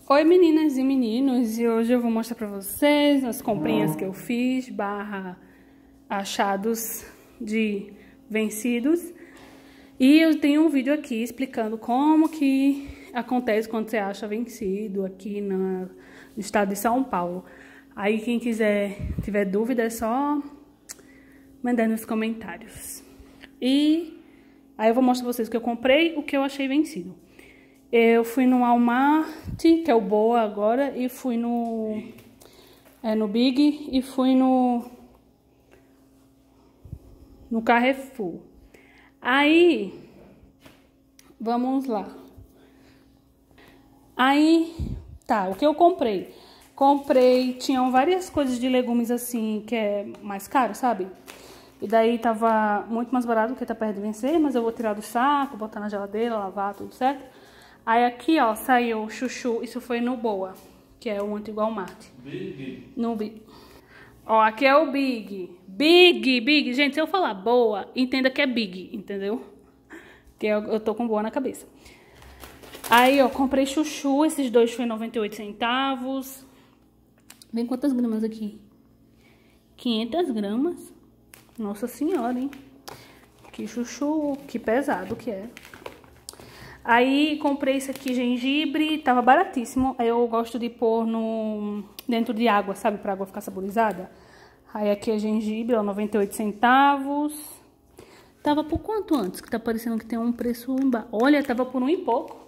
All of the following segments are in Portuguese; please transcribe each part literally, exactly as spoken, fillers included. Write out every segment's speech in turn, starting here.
Oi meninas e meninos, e hoje eu vou mostrar pra vocês as comprinhas que eu fiz, barra achados de vencidos. E eu tenho um vídeo aqui explicando como que acontece quando você acha vencido aqui na, no estado de São Paulo. Aí quem quiser, tiver dúvida, é só mandar nos comentários. E aí eu vou mostrar pra vocês o que eu comprei, o que eu achei vencido. Eu fui no Walmart, que é o Boa agora, e fui no, é, no Big, e fui no, no Carrefour. Aí, vamos lá. Aí, tá, o que eu comprei? Comprei, tinham várias coisas de legumes assim, que é mais caro, sabe? E daí tava muito mais barato, porque tá perto de vencer, mas eu vou tirar do saco, botar na geladeira, lavar, tudo certo? Aí aqui, ó, saiu chuchu, isso foi no Boa, que é o antigo Walmart. Big. No Big. Ó, aqui é o Big. Big, Big. Gente, se eu falar Boa, entenda que é Big, entendeu? Que eu, eu tô com Boa na cabeça. Aí, ó, comprei chuchu, esses dois foi noventa e oito centavos. Vem quantas gramas aqui? quinhentas gramas. Nossa senhora, hein? Que chuchu, que pesado que é. Aí comprei esse aqui, gengibre, tava baratíssimo. Aí eu gosto de pôr no, dentro de água, sabe? Pra água ficar saborizada. Aí aqui é gengibre, ó, noventa e oito centavos. Tava por quanto antes? Que tá parecendo que tem um preço embaixo. Olha, tava por um e pouco.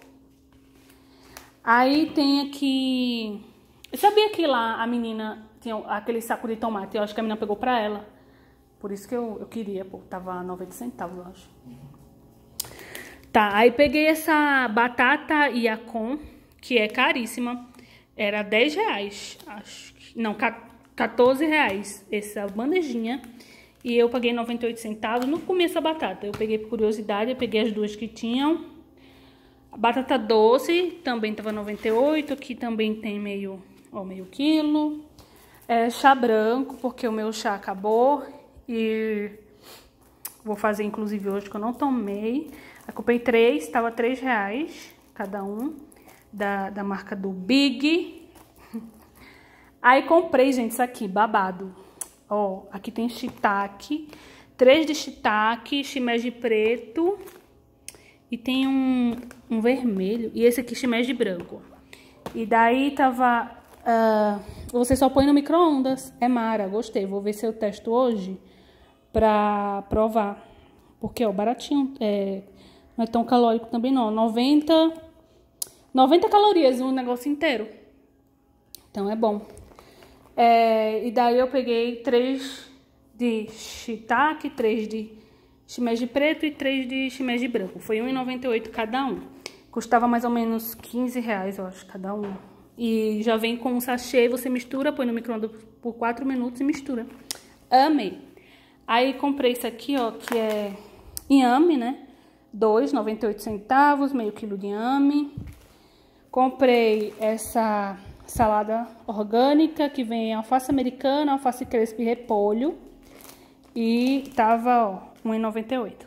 Aí tem aqui... Eu sabia que lá a menina tinha aquele saco de tomate. Eu acho que a menina pegou pra ela. Por isso que eu, eu queria, pô. Tava noventa centavos, eu acho. Tá, aí peguei essa batata Yacon, que é caríssima. Era dez reais, acho que... Não, quatorze reais essa bandejinha. E eu paguei noventa e oito centavos. Não comi essa batata, eu peguei por curiosidade, eu peguei as duas que tinham. A batata doce também tava noventa e oito, aqui também tem meio, ó, meio quilo. É, chá branco, porque o meu chá acabou. E vou fazer inclusive hoje, que eu não tomei. Eu comprei três, tava três reais cada um, da, da marca do Big. Aí comprei, gente, isso aqui, babado. Ó, aqui tem shiitake, três de shiitake, shimeji preto e tem um, um vermelho. E esse aqui, shimeji branco. E daí tava... Uh, você só põe no micro-ondas. É mara, gostei. Vou ver se eu testo hoje pra provar. Porque, ó, baratinho, é... Não é tão calórico também não. noventa, noventa calorias o negócio inteiro. Então é bom. É, e daí eu peguei três de shiitake, três de shimeji preto e três de shimeji branco. Foi um e noventa e oito cada um. Custava mais ou menos quinze reais, eu acho, cada um. E já vem com um sachê, você mistura, põe no micro-ondas por quatro minutos e mistura. Amei. Aí comprei isso aqui, ó, que é inhame, né? dois, noventa e oito centavos, meio quilo de inhame. Comprei essa salada orgânica que vem alface americana, alface crespa e repolho. E tava, ó, um e noventa e oito.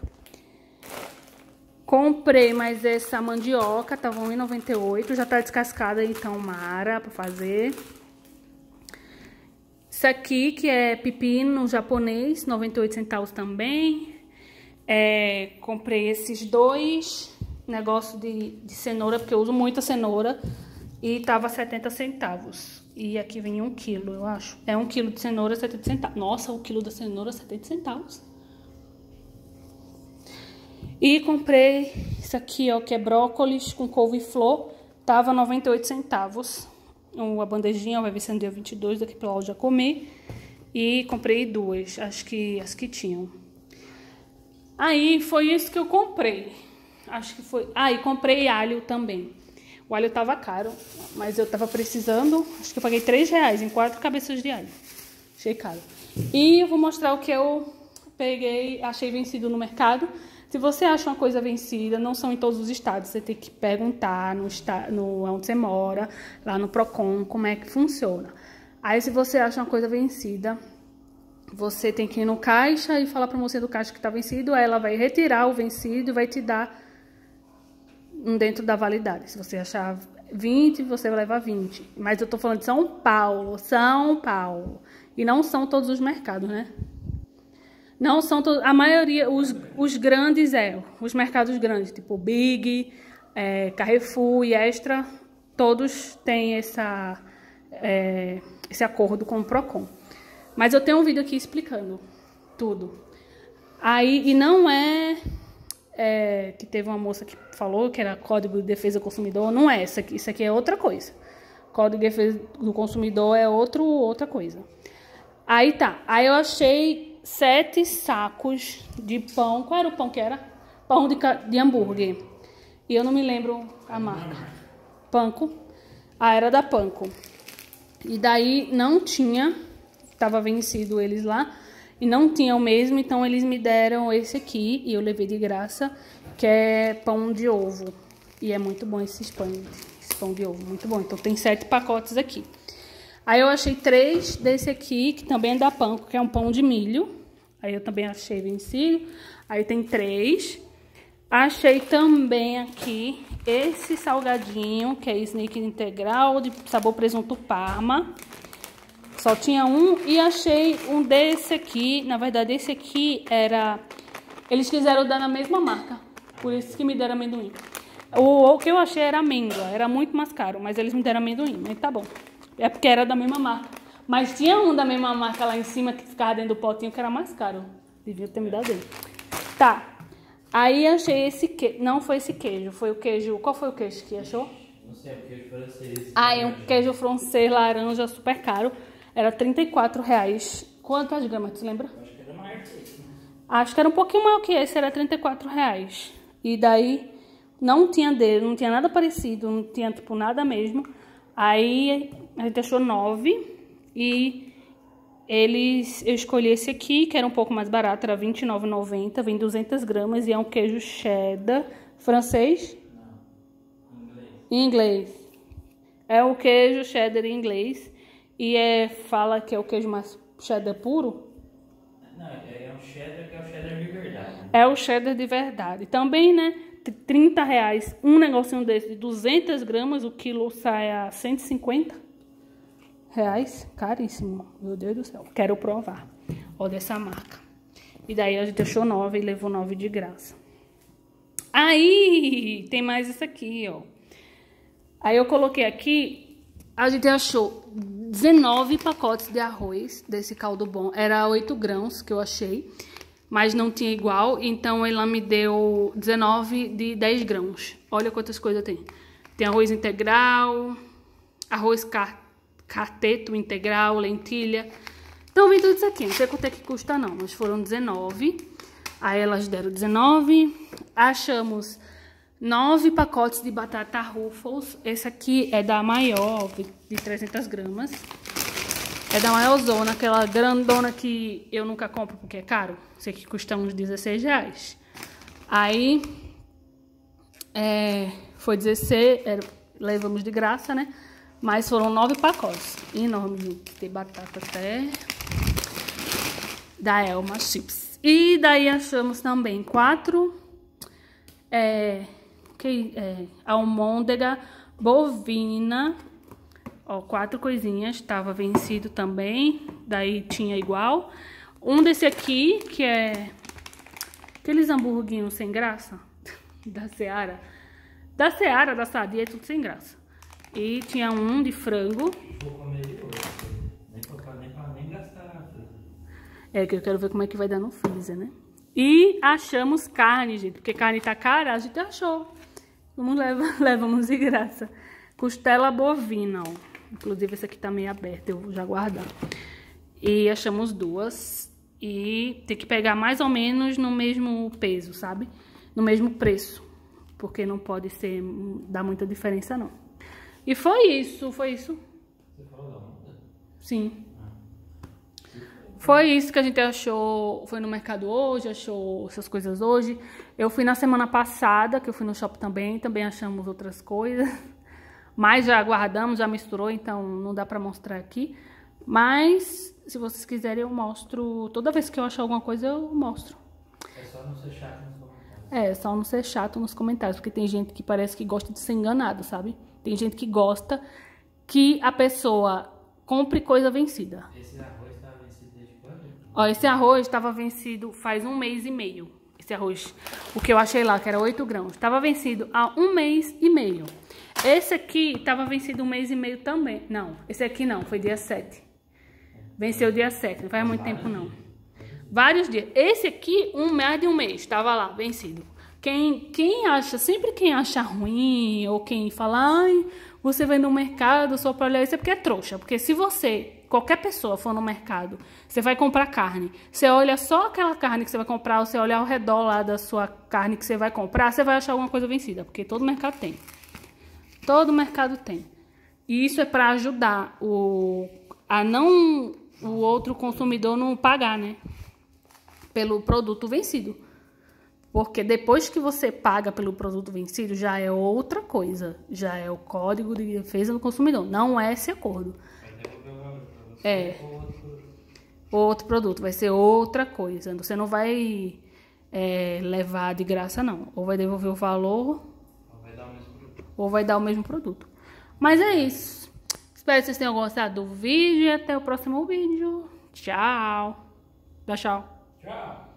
Comprei mais essa mandioca, tava um e noventa e oito, já tá descascada, então mara pra fazer. Isso aqui que é pepino japonês, noventa e oito centavos também. É, comprei esses dois negócios de, de cenoura, porque eu uso muita cenoura, e tava setenta centavos. E aqui vem um quilo, eu acho. É um quilo de cenoura, setenta centavos. Nossa, o quilo da cenoura, setenta centavos. E comprei isso aqui, ó, que é brócolis com couve-flor, tava noventa e oito centavos. A bandejinha vai vir sendo dia vinte e dois, daqui pra lá eu já comi. E comprei duas, acho que as que tinham. Aí, foi isso que eu comprei. Acho que foi... Ah, e comprei alho também. O alho tava caro, mas eu tava precisando... Acho que eu paguei três reais em quatro cabeças de alho. Achei caro. E eu vou mostrar o que eu peguei, achei vencido no mercado. Se você acha uma coisa vencida, não são em todos os estados. Você tem que perguntar no, no onde você mora, lá no Procon, como é que funciona. Aí, se você acha uma coisa vencida... Você tem que ir no caixa e falar para a moça do caixa que está vencido. Aí ela vai retirar o vencido e vai te dar um dentro da validade. Se você achar vinte, você vai levar vinte. Mas eu tô falando de São Paulo, São Paulo. E não são todos os mercados, né? Não são todos, a maioria, os, os grandes é, os mercados grandes, tipo Big, é, Carrefour e Extra, todos têm essa, é, esse acordo com o Procon. Mas eu tenho um vídeo aqui explicando tudo. Aí, e não é, é que teve uma moça que falou que era Código de Defesa do Consumidor, não é essa aqui, isso aqui é outra coisa. Código de Defesa do Consumidor é outro, outra coisa. Aí tá, aí eu achei sete sacos de pão. Qual era o pão que era? Pão de, de hambúrguer. E eu não me lembro a marca. Panko. Ah, era da Panko. E daí não tinha, estava vencido eles lá, e não tinha o mesmo, então eles me deram esse aqui, e eu levei de graça, que é pão de ovo. E é muito bom esse pão, esse pão de ovo, muito bom. Então tem sete pacotes aqui. Aí eu achei três desse aqui, que também é da Panko, que é um pão de milho. Aí eu também achei vencido. Aí tem três. Achei também aqui esse salgadinho, que é sneak integral, de sabor presunto parma. Só tinha um. E achei um desse aqui. Na verdade, esse aqui era... Eles quiseram dar na mesma marca. Por isso que me deram amendoim. O, o que eu achei era amêndoa. Era muito mais caro, mas eles me deram amendoim. Mas tá bom. É porque era da mesma marca. Mas tinha um da mesma marca lá em cima que ficava dentro do potinho que era mais caro. Devia ter me dado ele. Tá. Aí achei esse queijo. Não foi esse queijo. Foi o queijo... Qual foi o queijo que achou? Não sei, é o queijo francês. Ah, é um queijo francês laranja super caro. Era trinta e quatro reais. Quantas gramas, tu lembra? Acho que era maior que esse. Acho que era um pouquinho maior que esse. Era trinta e quatro reais. E daí não tinha dele. Não tinha nada parecido. Não tinha tipo nada mesmo. Aí a gente achou nove e eles, eu escolhi esse aqui, que era um pouco mais barato, era vinte e nove reais e noventa centavos, vem duzentas gramas e é um queijo cheddar francês? Não, inglês. Em inglês. É o queijo cheddar em inglês e é, fala que é o queijo mais cheddar puro. Não, é um cheddar que é o cheddar de verdade. É o cheddar de verdade. Também, né? trinta reais, um negocinho desse de duzentas gramas, o quilo sai a cento e cinquenta reais. Caríssimo, meu Deus do céu. Quero provar. Ó, dessa marca. E daí a gente achou nove e levou nove de graça. Aí, tem mais isso aqui, ó. Aí eu coloquei aqui, a gente achou dezenove pacotes de arroz desse caldo bom. Era oito grãos que eu achei. Mas não tinha igual, então ela me deu dezenove de dez grãos. Olha quantas coisas tem. Tem arroz integral, arroz car carteto integral, lentilha. Então vem tudo isso aqui. Não sei quanto é que custa não, mas foram dezenove. Aí elas deram dezenove. Achamos nove pacotes de batata Ruffles. Esse aqui é da maior, de trezentas gramas. É da maiorzona, aquela grandona que eu nunca compro porque é caro. Esse aqui custa uns dezesseis reais. Aí, é, foi dezesseis, era, levamos de graça, né? Mas foram nove pacotes. Enorme, tem batata até. Da Elma Chips. E daí achamos também quatro é, que, é, almôndega bovina. Ó, quatro coisinhas, tava vencido também, daí tinha igual. Um desse aqui, que é aqueles hamburguinhos sem graça, da Seara. Da Seara, da Sadia, é tudo sem graça. E tinha um de frango. Vou comer de hoje, nem pra, nem pra nem gastar. É, que eu quero ver como é que vai dar no freezer, né? E achamos carne, gente, porque carne tá cara, a gente achou. Vamos levar, levamos de graça. Costela bovina, ó. Inclusive, esse aqui tá meio aberto, eu vou já guardar. E achamos duas. E tem que pegar mais ou menos no mesmo peso, sabe? No mesmo preço. Porque não pode ser, dar muita diferença, não. E foi isso, foi isso. Você falou da onda? Sim. Foi isso que a gente achou, foi no mercado hoje, achou essas coisas hoje. Eu fui na semana passada, que eu fui no shopping também, também achamos outras coisas. Mas já guardamos, já misturou, então não dá pra mostrar aqui. Mas, se vocês quiserem, eu mostro. Toda vez que eu achar alguma coisa, eu mostro. É só não ser chato nos comentários. É, só não ser chato nos comentários, porque tem gente que parece que gosta de ser enganado, sabe? Tem gente que gosta que a pessoa compre coisa vencida. Esse arroz tá vencido desde quando? Ó, esse arroz estava vencido faz um mês e meio. Esse arroz, o que eu achei lá, que era oito grãos, estava vencido há um mês e meio. Esse aqui estava vencido um mês e meio também. Não, esse aqui não, foi dia sete. Venceu dia sete, não faz muito tempo não. Vários dias. Esse aqui, um mais de um mês, estava lá, vencido. Quem, quem acha, sempre quem acha ruim, ou quem fala, ai, você vai no mercado só para olhar isso, é porque é trouxa. Porque se você, qualquer pessoa for no mercado, você vai comprar carne, você olha só aquela carne que você vai comprar, ou você olha ao redor lá da sua carne que você vai comprar, você vai achar alguma coisa vencida, porque todo mercado tem. Todo mercado tem. E isso é para ajudar o, a não, o outro consumidor não pagar, né? Pelo produto vencido. Porque depois que você paga pelo produto vencido, já é outra coisa. Já é o Código de Defesa do Consumidor. Não é esse acordo. É. Outro produto. Vai ser outra coisa. Você não vai é, levar de graça, não. Ou vai devolver o valor, Ou vai dar o mesmo produto. ou vai dar o mesmo produto. Mas é isso. Espero que vocês tenham gostado do vídeo. E até o próximo vídeo. Tchau. Dá tchau. Tchau.